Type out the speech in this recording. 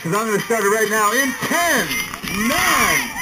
because I'm going to start it right now in 10, 9,